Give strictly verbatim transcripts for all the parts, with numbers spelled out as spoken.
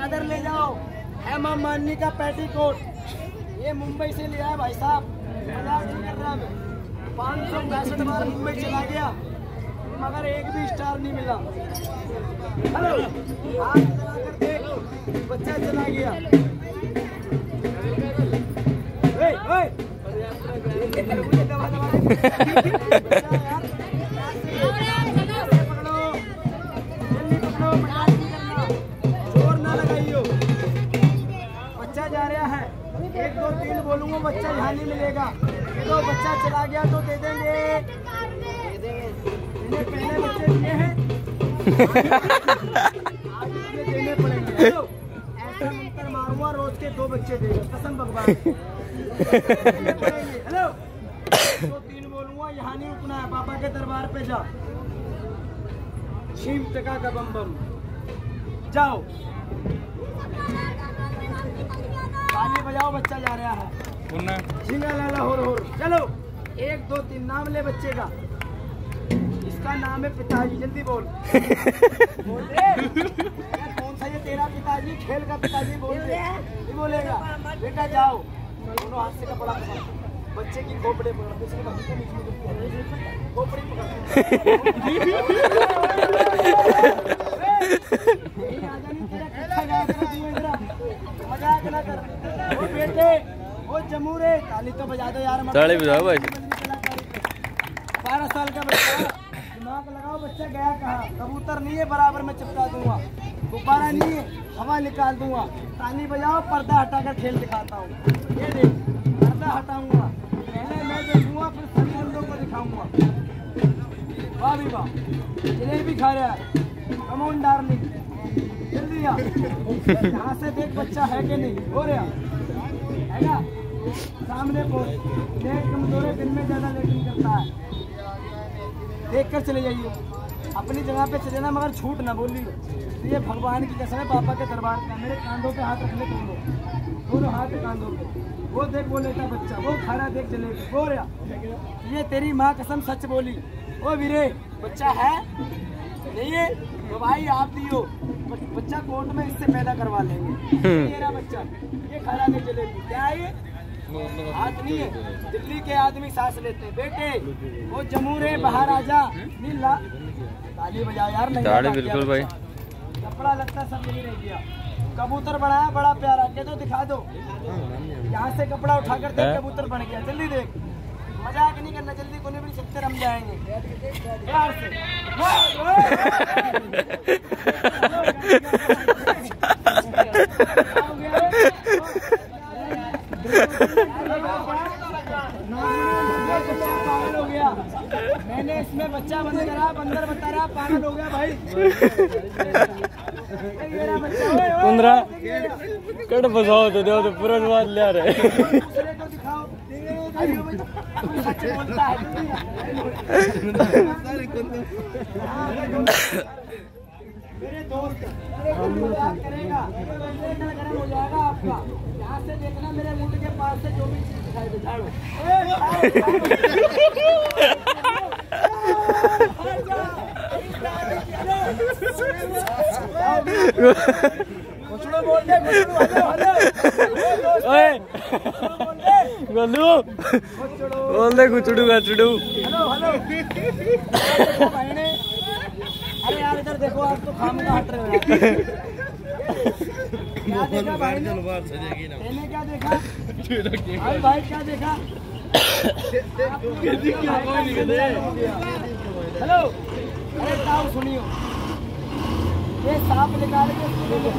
चादर ले जाओ, हेमा मालिनी का पेटीकोट, ये मुंबई से लिया है भाई साहब, मजाक नहीं कर रहा मैं। पाँच सौ पैंसठ बार मुंबई चला गया मगर एक भी स्टार नहीं मिला। हेलो, हाथ चला कर देख, बच्चा चला गया। ओए, ओए। जोर ना लगाइयो, बच्चा जा रहा है, एक दो तीन बोलूंगा बच्चा यहाँ नहीं मिलेगा। तो बच्चा चला गया तो दे देंगे, इन्हें पहले बच्चे दिए हैं आज मुझे देने पड़ेंगे। हेलो, ऐसा मंत्र मारूंगा रोज के दो बच्चे देगा, कसम भगवान। हेलो, दो तीन बोलूंगा यहाँ नहीं रुकना है, पापा के दरबार पे जा। शिव टका का बम बम जाओ, ताली बजाओ, बच्चा जा रहा है। झिंगा लाला होर होर। चलो, एक दो तीन नाम ले बच्चे का। इसका नाम है पिताजी, जल्दी बोल। बोल दे। कौन सा ये तेरा पिताजी, खेल का पिताजी? बोल दे। नहीं बोलेगा बेटा, जाओ दोनों हाथ से कपड़ा पकड़, बच्चे की खोपड़े पकड़, खोपड़ी पकड़। मजाक ना कर वो बेटे, वो जमूरे। ताली तो बजा दो यार, ताली बजाओ भाई। बारह साल का बच्चा, दिमाग लगाओ, बच्चा गया कहाँ? कबूतर नहीं है बराबर में चिपका दूंगा, गुब्बारा नहीं है हवा निकाल दूंगा। ताली बजाओ, पर्दा हटाकर खेल दिखाता हूँ। ये देख, पर्दा हटाऊंगा, पहले मैं देखूंगा फिर सभी बंदों को दिखाऊंगा। वाह भी वाह, जलेबी खा रहा है, कमोन डार्लिंग, जल्दी आ। यहाँ से देख बच्चा है कि नहीं, हो रहा है ना? सामने बोल, देख कमजोरे दिन में ज्यादा लेटिंग करता है, देख कर चले जाइए, अपनी जगह पे चले ना, मगर छूट ना बोलिए। ये भगवान की कसम है, पापा के दरबार का। मेरे कांधों पे हाथ रखने दोनों, दोनों हाथ कांधों पे। वो देख वो लेता बच्चा, वो खाना देख जलेबी, हो रहा। ये तेरी माँ कसम सच बोली। ओ वीरे, बच्चा है नहीं है तो भाई आप दियो, बच्चा कोर्ट में इससे पैदा करवा लेंगे। मेरा बच्चा ये खाना देख जलेबी, क्या है ये? हाथ नहीं है, दिल्ली के आदमी सांस लेते हैं बेटे। वो जमूरे बाहर आजा, नीला ताली बजाओ यार। नहीं बिल्कुल भाई, कपड़ा लगता सब यही रह गया। कबूतर बनाया बड़ा प्यारा, के तो दिखा दो। यहाँ से कपड़ा उठाकर देख, कबूतर बन गया। जल्दी देख, मजाक नहीं करना, जल्दी कोने भी सत्तर हम जाएंगे प्यार से। पागल हो गया, मैंने इसमें बच्चा बंद करा, बंदर बता रहा पागल हो गया भाई। पंद्रह कट बजाओ तो दो तो पूरा बात ले रहे। सच बोलता है मेरे दोस्त, करेगा गरम हो जाएगा आपका। यहाँ से देखना मेरे मुंड के पास से जो भी चीज दिखाई दे, झाड़ो। कुचड़ू बोल दे, गोलू बोल दे, कुचड़ू कुचड़ू। हेलो हेलो, अरे यार इधर देखो, आप तो खामगा हट रहे हो। क्या देखा भाई ने? मैंने क्या देखा भाई? भाई क्या देखा? हेलो, अरे ताऊ सुनियो, ये सांप निकाल के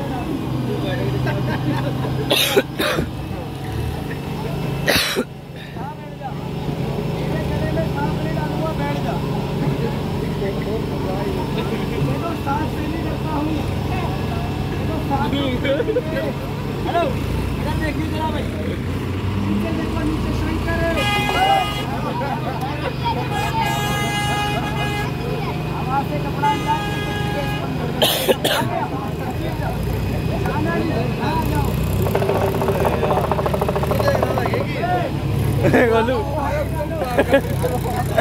हेलो, इधर देखिए जरा भाई, नीचे देखो, नीचे शंकर है। हवा से कपड़ा निकाल के